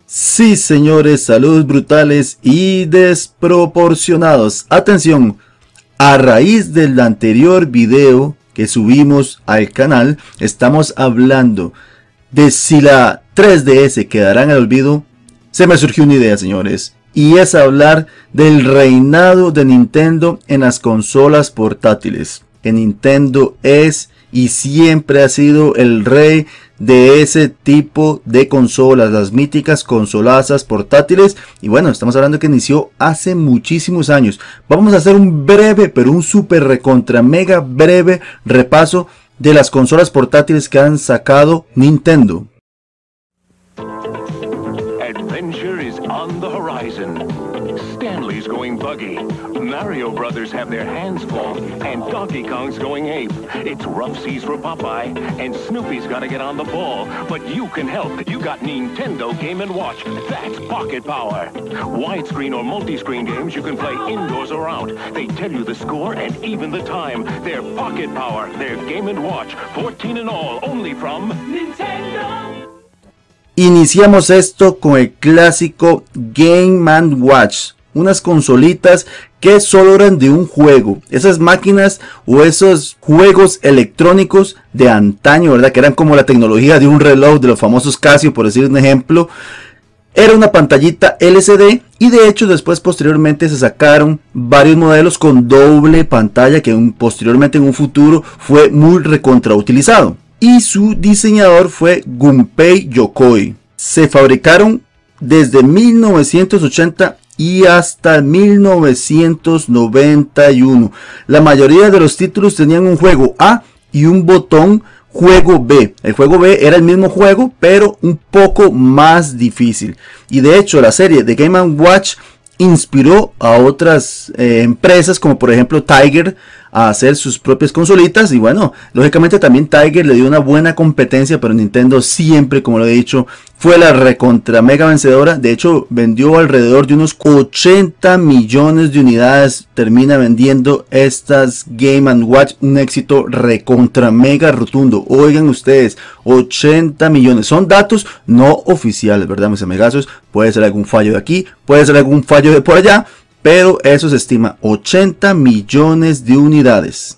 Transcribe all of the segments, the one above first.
Sí, señores, saludos brutales y desproporcionados. Atención, a raíz del anterior video que subimos al canal, estamos hablando de si la 3DS quedará en el olvido. Se me surgió una idea, señores, y es hablar del reinado de Nintendo en las consolas portátiles. Que Nintendo es y siempre ha sido el rey de ese tipo de consolas, las míticas consolazas portátiles. Y bueno, estamos hablando que inició hace muchísimos años. Vamos a hacer un breve, pero un super recontra mega breve repaso de las consolas portátiles que han sacado Nintendo. Adventure is on the horizon. Stanley's going buggy. Mario Brothers have their hands full, and Donkey Kong's going ape. It's rough seas for Popeye, and Snoopy's got to get on the ball. But you can help. You got Nintendo Game & Watch. That's pocket power. Widescreen or multi-screen games you can play indoors or out. They tell you the score and even the time. They're pocket power. They're Game & Watch. 14 in all, only from Nintendo. Iniciamos esto con el clásico Game & Watch. Unas consolitas que solo eran de un juego. Esas máquinas o esos juegos electrónicos de antaño, ¿verdad? Que eran como la tecnología de un reloj de los famosos Casio, por decir un ejemplo. Era una pantallita LCD y de hecho después posteriormente se sacaron varios modelos con doble pantalla que posteriormente en un futuro fue muy recontrautilizado. Y su diseñador fue Gunpei Yokoi. Se fabricaron desde 1980 y hasta 1991. La mayoría de los títulos tenían un juego A y un botón juego B. El juego B era el mismo juego, pero un poco más difícil. Y de hecho la serie de Game & Watch inspiró a otras empresas como por ejemplo Tiger a hacer sus propias consolitas. Y bueno, lógicamente también Tiger le dio una buena competencia, pero Nintendo siempre, como lo he dicho, fue la recontra mega vencedora. De hecho vendió alrededor de unos 80 millones de unidades. Termina vendiendo estas Game & Watch, un éxito recontra mega rotundo. Oigan ustedes, 80 millones, son datos no oficiales, ¿verdad, mis amigazos? Puede ser algún fallo de aquí, puede ser algún fallo de por allá, pero eso se estima, 80 millones de unidades.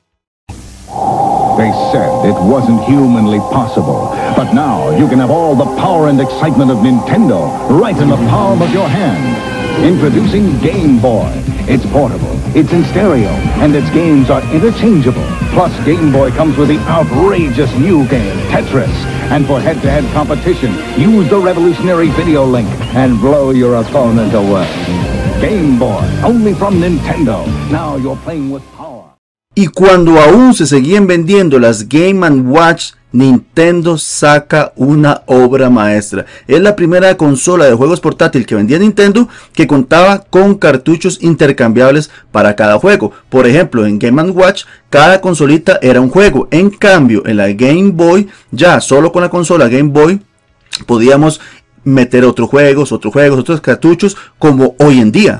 They said it wasn't humanly possible, but now you can have all the power and excitement of Nintendo right in the palm of your hand. Introducing Game Boy. It's portable, it's in stereo, and its games are interchangeable. Plus, Game Boy comes with the outrageous new game, Tetris. And for head-to-head competition, use the revolutionary video link and blow your opponent away. Game Boy, only from Nintendo. Now you're playing with power. Y cuando aún se seguían vendiendo las Game & Watch, Nintendo saca una obra maestra. Es la primera consola de juegos portátil que vendía Nintendo que contaba con cartuchos intercambiables para cada juego. Por ejemplo, en Game & Watch cada consolita era un juego. En cambio, en la Game Boy, ya solo con la consola Game Boy podíamos meter otros juegos, otros cartuchos como hoy en día.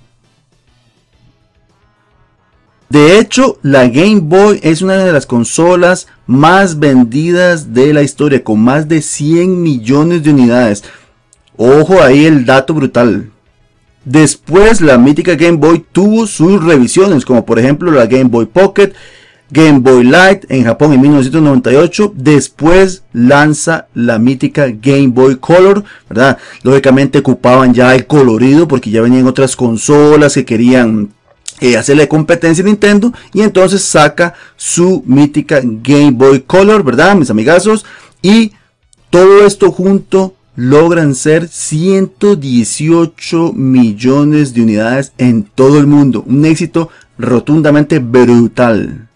De hecho, la Game Boy es una de las consolas más vendidas de la historia, con más de 100 millones de unidades. Ojo ahí el dato brutal. Después la mítica Game Boy tuvo sus revisiones, como por ejemplo la Game Boy Pocket, Game Boy Light en Japón en 1998. Después lanza la mítica Game Boy Color, ¿verdad? Lógicamente ocupaban ya el colorido porque ya venían otras consolas que querían hacerle competencia a Nintendo, y entonces saca su mítica Game Boy Color, ¿verdad, mis amigazos? Y todo esto junto logran ser 118 millones de unidades en todo el mundo. Un éxito rotundamente brutal.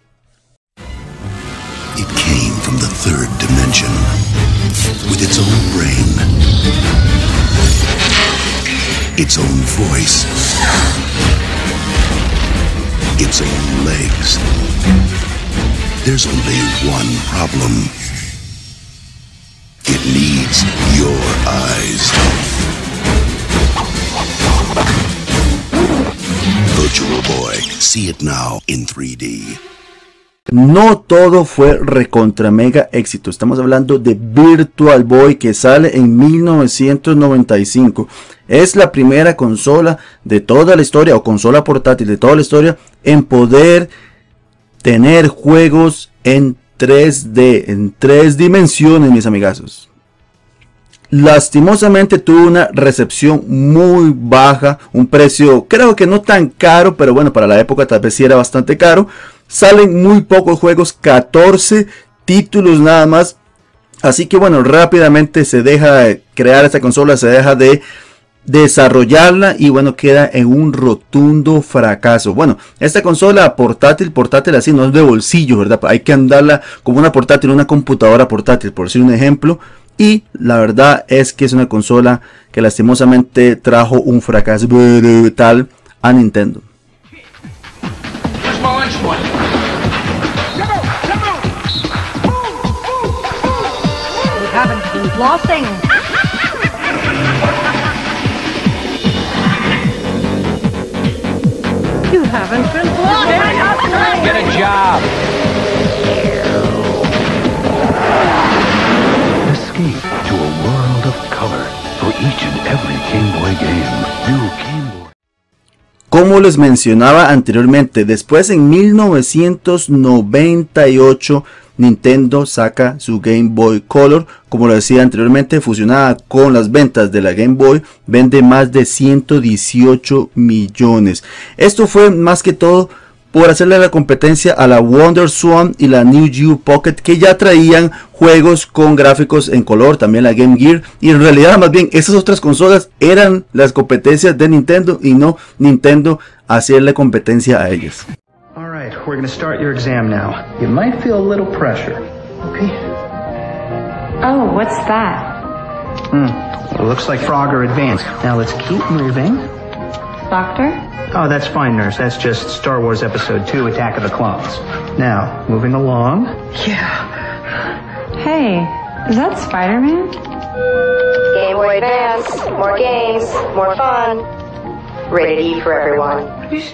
It came from the third dimension with its own brain, its own voice, its own legs. There's only one problem. It needs your eyes. Virtual Boy. See it now in 3D. No todo fue recontra mega éxito. Estamos hablando de Virtual Boy, que sale en 1995. Es la primera consola de toda la historia, o consola portátil de toda la historia, en poder tener juegos en 3D, en 3 dimensiones, mis amigazos. Lastimosamente tuvo una recepción muy baja, un precio creo que no tan caro, pero bueno, para la época tal vez sí era bastante caro. Salen muy pocos juegos, 14 títulos nada más. Así que bueno, rápidamente se deja de crear esta consola, se deja de desarrollarla y bueno, queda en un rotundo fracaso. Bueno, esta consola portátil así, no es de bolsillo, ¿verdad? Hay que andarla como una portátil, una computadora portátil, por decir un ejemplo. Y la verdad es que es una consola que lastimosamente trajo un fracaso brutal a Nintendo. Flossing. You haven't been flossing. Get a job. Escape to a world of color for each and every Game Boy game. New Game Boy. Como les mencionaba anteriormente, después en 1998 Nintendo saca su Game Boy Color. Como lo decía anteriormente, fusionada con las ventas de la Game Boy, vende más de 118 millones. Esto fue más que todo por hacerle la competencia a la WonderSwan y la Neo Geo Pocket, que ya traían juegos con gráficos en color, también la Game Gear, y en realidad más bien esas otras consolas eran las competencias de Nintendo y no Nintendo hacerle competencia a ellas. Alright, we're gonna start your exam now. You might feel a little pressure, okay? Oh, what's that? It looks like Frogger Advanced. Now let's keep moving. Doctor? Oh, that's fine, nurse. That's just Star Wars Episode 2, Attack of the Clones. Now, moving along. Yeah. Hey, is that Spider-Man? Game Boy Advance, more games, more fun. Rated E for everyone.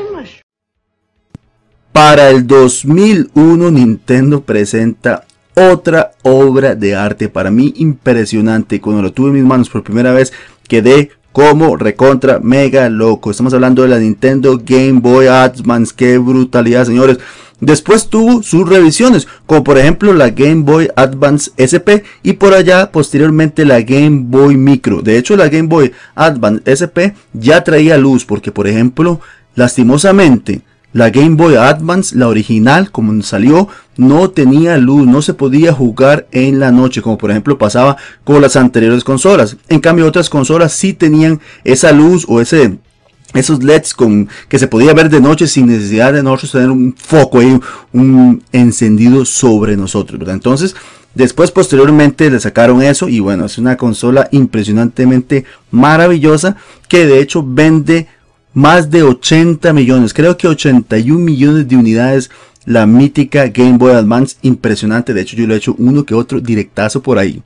Para el 2001 Nintendo presenta otra obra de arte para mí impresionante. Cuando lo tuve en mis manos por primera vez quedé como recontra mega loco. Estamos hablando de la Nintendo Game Boy Advance. Qué brutalidad, señores. Después tuvo sus revisiones, como por ejemplo la Game Boy Advance SP y por allá posteriormente la Game Boy Micro. De hecho, la Game Boy Advance SP ya traía luz, porque por ejemplo, lastimosamente, la Game Boy Advance, la original, como salió, no tenía luz, no se podía jugar en la noche, como por ejemplo pasaba con las anteriores consolas. En cambio, otras consolas sí tenían esa luz o esos LEDs que se podía ver de noche sin necesidad de nosotros tener un foco ahí, un encendido sobre nosotros, ¿verdad? Entonces, después posteriormente le sacaron eso y bueno, es una consola impresionantemente maravillosa que de hecho vende más de 80 millones, creo que 81 millones de unidades, la mítica Game Boy Advance, impresionante. De hecho yo le he hecho uno que otro directazo por ahí.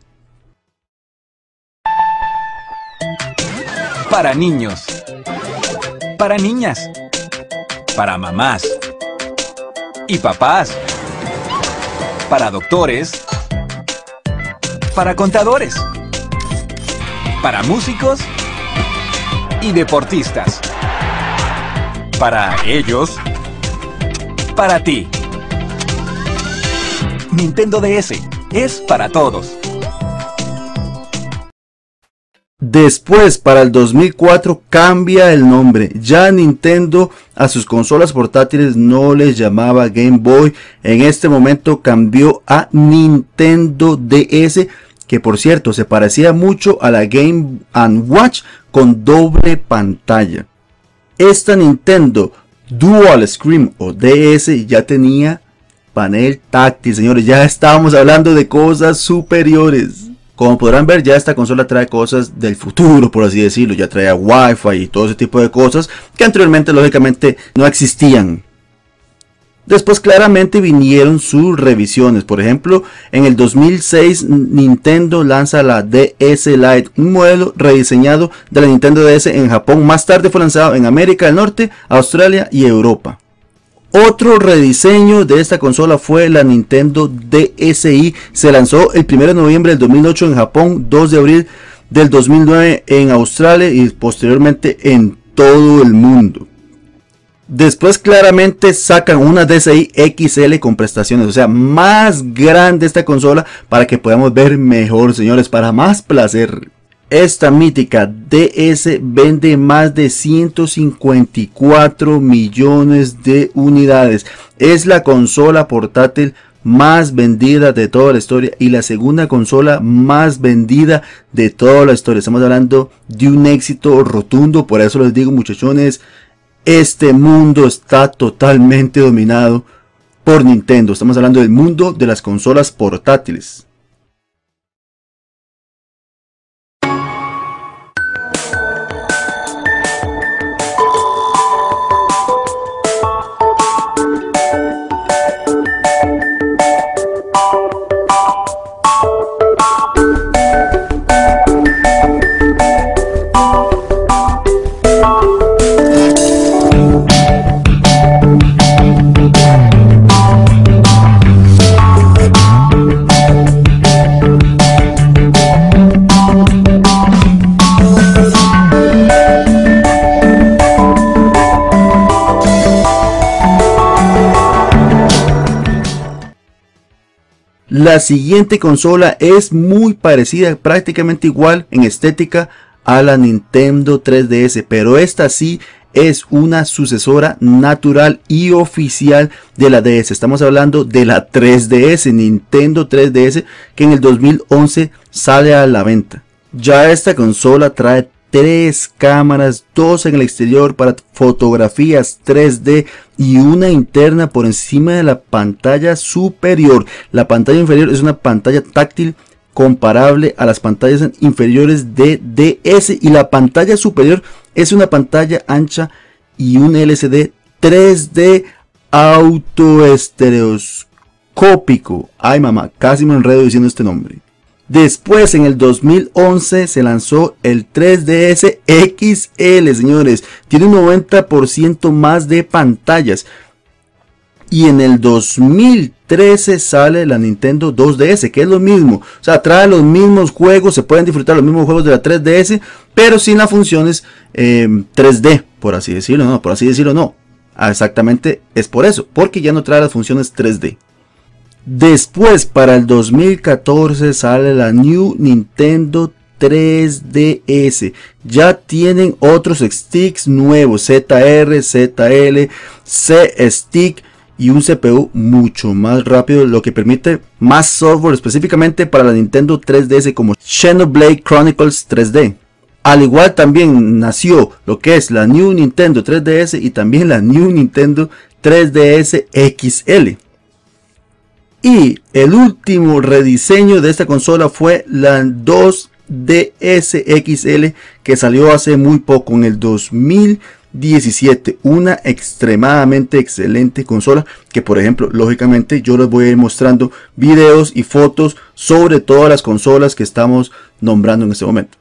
Para niños, para niñas, para mamás y papás, para doctores, para contadores, para músicos y deportistas. Para ellos, para ti. Nintendo DS es para todos. Después, para el 2004, cambia el nombre. Ya Nintendo a sus consolas portátiles no les llamaba Game Boy. En este momento cambió a Nintendo DS, que por cierto se parecía mucho a la Game & Watch con doble pantalla. Esta Nintendo Dual Screen o DS ya tenía panel táctil, señores. Ya estábamos hablando de cosas superiores. Como podrán ver, ya esta consola trae cosas del futuro, por así decirlo. Ya trae Wi-Fi y todo ese tipo de cosas que anteriormente lógicamente no existían. Después claramente vinieron sus revisiones. Por ejemplo, en el 2006 Nintendo lanza la DS Lite, un modelo rediseñado de la Nintendo DS en Japón. Más tarde fue lanzado en América del Norte, Australia y Europa. Otro rediseño de esta consola fue la Nintendo DSi. Se lanzó el 1 de noviembre del 2008 en Japón, 2 de abril del 2009 en Australia y posteriormente en todo el mundo. Después claramente sacan una DSi XL con prestaciones, o sea, más grande esta consola para que podamos ver mejor, señores, para más placer. Esta mítica DS vende más de 154 millones de unidades. Es la consola portátil más vendida de toda la historia y la segunda consola más vendida de toda la historia. Estamos hablando de un éxito rotundo, por eso les digo, muchachones, este mundo está totalmente dominado por Nintendo. Estamos hablando del mundo de las consolas portátiles. La siguiente consola es muy parecida, prácticamente igual en estética a la Nintendo 3DS, pero esta sí es una sucesora natural y oficial de la DS. Estamos hablando de la 3DS, Nintendo 3DS, que en el 2011 sale a la venta. Ya esta consola trae 3 cámaras, 2 en el exterior para fotografías 3D y una interna por encima de la pantalla superior. La pantalla inferior es una pantalla táctil comparable a las pantallas inferiores de DS y la pantalla superior es una pantalla ancha y un LCD 3D autoestereoscópico. Ay mamá, casi me enredo diciendo este nombre. Después, en el 2011, se lanzó el 3DS XL, señores. Tiene un 90% más de pantallas. Y en el 2013 sale la Nintendo 2DS, que es lo mismo. O sea, trae los mismos juegos, se pueden disfrutar los mismos juegos de la 3DS, pero sin las funciones 3D, por así decirlo. No, por así decirlo, no. Exactamente es por eso, porque ya no trae las funciones 3D. Después, para el 2014 sale la New Nintendo 3DS. Ya tienen otros sticks nuevos, ZR, ZL, C-Stick y un CPU mucho más rápido, lo que permite más software específicamente para la Nintendo 3DS como Xenoblade Chronicles 3D. Al igual también nació lo que es la New Nintendo 3DS y también la New Nintendo 3DS XL. Y el último rediseño de esta consola fue la 2DS XL, que salió hace muy poco, en el 2017. Una extremadamente excelente consola que, por ejemplo, lógicamente yo les voy a ir mostrando videos y fotos sobre todas las consolas que estamos nombrando en este momento.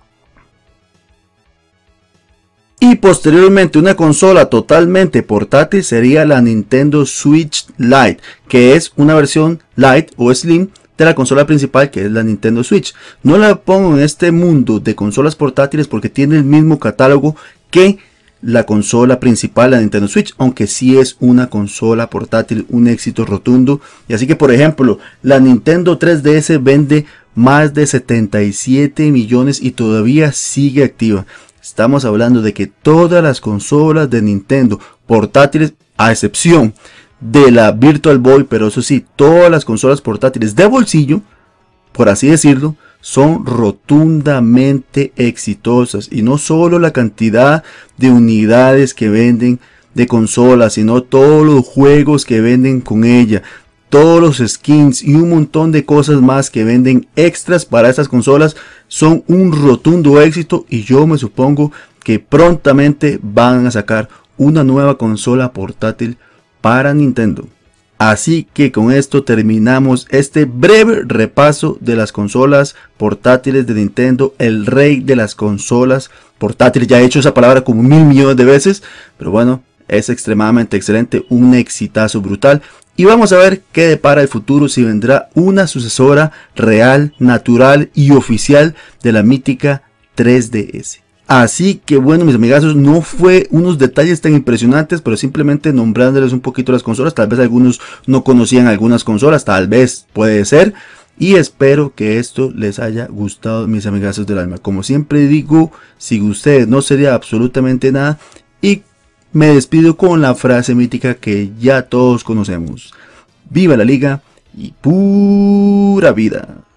Y posteriormente una consola totalmente portátil sería la Nintendo Switch Lite, que es una versión Lite o Slim de la consola principal, que es la Nintendo Switch. No la pongo en este mundo de consolas portátiles porque tiene el mismo catálogo que la consola principal, la Nintendo Switch, aunque sí es una consola portátil, un éxito rotundo. Y así que, por ejemplo, la Nintendo 3DS vende más de 77 millones y todavía sigue activa. Estamos hablando de que todas las consolas de Nintendo portátiles, a excepción de la Virtual Boy, pero eso sí, todas las consolas portátiles de bolsillo, por así decirlo, son rotundamente exitosas. Y no solo la cantidad de unidades que venden de consolas, sino todos los juegos que venden con ella, todos los skins y un montón de cosas más que venden extras para estas consolas son un rotundo éxito, y yo me supongo que prontamente van a sacar una nueva consola portátil para Nintendo. Así que con esto terminamos este breve repaso de las consolas portátiles de Nintendo, el rey de las consolas portátiles. Ya he hecho esa palabra como 1000 millones de veces, pero bueno, es extremadamente excelente, un exitazo brutal. Y vamos a ver qué depara el futuro, si vendrá una sucesora real, natural y oficial de la mítica 3DS. Así que bueno, mis amigazos, no fue unos detalles tan impresionantes, pero simplemente nombrándoles un poquito las consolas. Tal vez algunos no conocían algunas consolas, tal vez puede ser. Y espero que esto les haya gustado, mis amigazos del alma. Como siempre digo, sin ustedes no sería absolutamente nada. Y me despido con la frase mítica que ya todos conocemos. ¡Viva la liga y pura vida!